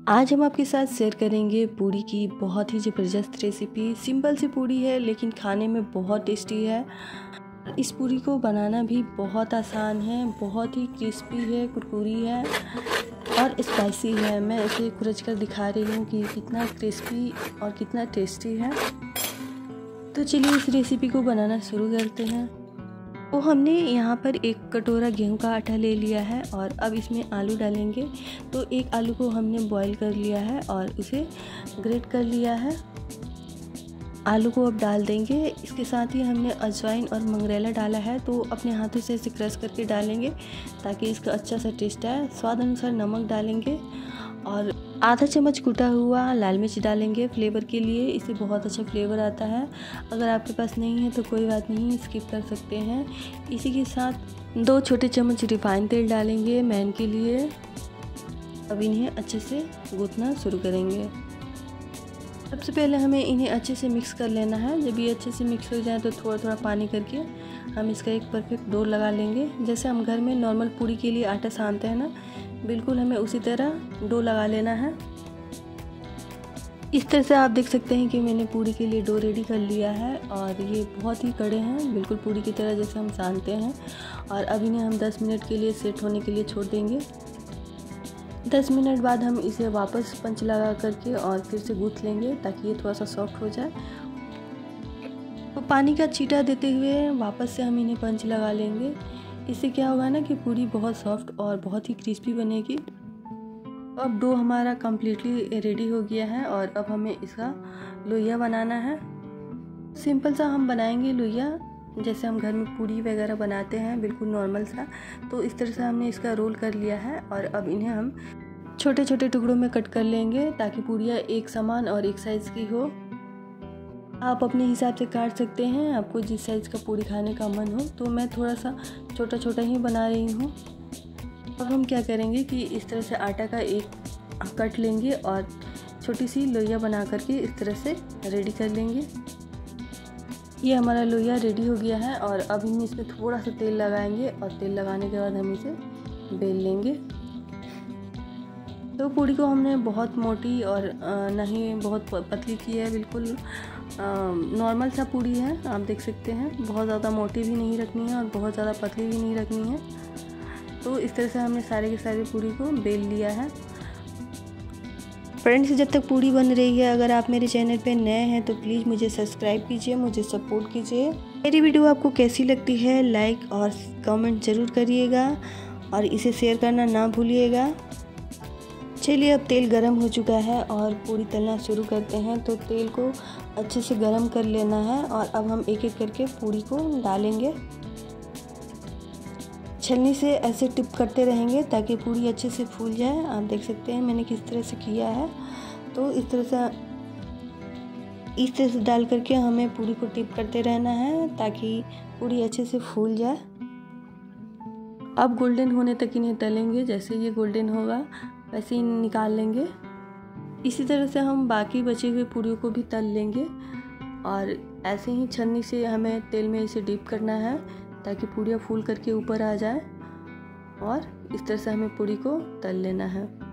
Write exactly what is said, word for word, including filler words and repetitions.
आज हम आपके साथ शेयर करेंगे पूड़ी की बहुत ही ज़बरदस्त रेसिपी। सिंपल सी पूड़ी है लेकिन खाने में बहुत टेस्टी है। इस पूड़ी को बनाना भी बहुत आसान है, बहुत ही क्रिस्पी है, कुरकुरी है और स्पाइसी है। मैं इसे खुरच कर दिखा रही हूँ कि कितना क्रिस्पी और कितना टेस्टी है। तो चलिए इस रेसिपी को बनाना शुरू करते हैं। तो हमने यहाँ पर एक कटोरा गेहूं का आटा ले लिया है और अब इसमें आलू डालेंगे। तो एक आलू को हमने बॉईल कर लिया है और उसे ग्रेट कर लिया है। आलू को अब डाल देंगे। इसके साथ ही हमने अजवाइन और मंगरेला डाला है, तो अपने हाथों से इसे क्रश करके डालेंगे ताकि इसका अच्छा सा टेस्ट आए। स्वाद अनुसार नमक डालेंगे और आधा चम्मच कुटा हुआ लाल मिर्च डालेंगे फ्लेवर के लिए। इससे बहुत अच्छा फ्लेवर आता है। अगर आपके पास नहीं है तो कोई बात नहीं, स्किप कर सकते हैं। इसी के साथ दो छोटे चम्मच रिफाइंड तेल डालेंगे मैन के लिए। अब इन्हें अच्छे से गूंथना शुरू करेंगे। सबसे पहले हमें इन्हें अच्छे से मिक्स कर लेना है। जब ये अच्छे से मिक्स हो जाए तो थोड़ा थोड़ा पानी करके हम इसका एक परफेक्ट डो लगा लेंगे। जैसे हम घर में नॉर्मल पूड़ी के लिए आटा सानते हैं ना, बिल्कुल हमें उसी तरह डो लगा लेना है। इस तरह से आप देख सकते हैं कि मैंने पूड़ी के लिए डो रेडी कर लिया है और ये बहुत ही कड़े हैं, बिल्कुल पूड़ी की तरह जैसे हम सानते हैं। और अब इन्हें हम दस मिनट के लिए सेट होने के लिए छोड़ देंगे। दस मिनट बाद हम इसे वापस पंच लगा करके और फिर से गूंथ लेंगे ताकि ये थोड़ा सा सॉफ्ट हो जाए। तो पानी का छींटा देते हुए वापस से हम इन्हें पंच लगा लेंगे। इससे क्या होगा ना कि पूड़ी बहुत सॉफ्ट और बहुत ही क्रिस्पी बनेगी। अब डो हमारा कम्प्लीटली रेडी हो गया है और अब हमें इसका लोइया बनाना है। सिंपल सा हम बनाएंगे लोइया, जैसे हम घर में पूड़ी वगैरह बनाते हैं, बिल्कुल नॉर्मल सा। तो इस तरह से हमने इसका रोल कर लिया है और अब इन्हें हम छोटे छोटे टुकड़ों में कट कर लेंगे ताकि पूड़ियाँ एक समान और एक साइज़ की हो। आप अपने हिसाब से काट सकते हैं, आपको जिस साइज़ का पूड़ी खाने का मन हो। तो मैं थोड़ा सा छोटा छोटा ही बना रही हूँ। अब हम क्या करेंगे कि इस तरह से आटा का एक कट लेंगे और छोटी सी लोइया बना करके इस तरह से रेडी कर लेंगे। ये हमारा लोइया रेडी हो गया है और अब हम इसमें थोड़ा सा तेल लगाएंगे और तेल लगाने के बाद हम इसे बेल लेंगे। तो पूड़ी को हमने बहुत मोटी और ना ही बहुत पतली की है, बिल्कुल नॉर्मल सा पूड़ी है। आप देख सकते हैं, बहुत ज़्यादा मोटी भी नहीं रखनी है और बहुत ज़्यादा पतली भी नहीं रखनी है। तो इस तरह से हमने सारे के सारे पूड़ी को बेल लिया है। फ्रेंड्स, जब तक पूड़ी बन रही है, अगर आप मेरे चैनल पे नए हैं तो प्लीज़ मुझे सब्सक्राइब कीजिए, मुझे सपोर्ट कीजिए। मेरी वीडियो आपको कैसी लगती है लाइक और कमेंट ज़रूर करिएगा और इसे शेयर करना ना भूलिएगा। चलिए अब तेल गरम हो चुका है और पूड़ी तलना शुरू करते हैं। तो तेल को अच्छे से गरम कर लेना है और अब हम एक एक करके पूड़ी को डालेंगे। छलनी से ऐसे टिप करते रहेंगे ताकि पूड़ी अच्छे से फूल जाए। आप देख सकते हैं मैंने किस तरह से किया है। तो इस तरह से इस तरह से डाल करके हमें पूड़ी को टिप करते रहना है ताकि पूड़ी अच्छे से फूल जाए। अब गोल्डन होने तक इन्हें तलेंगे। जैसे ये गोल्डन होगा वैसे ही निकाल लेंगे। इसी तरह से हम बाकी बचे हुए पूड़ियों को भी तल लेंगे और ऐसे ही छन्नी से हमें तेल में इसे डिप करना है ताकि पूड़ियाँ फूल करके ऊपर आ जाए। और इस तरह से हमें पूड़ी को तल लेना है।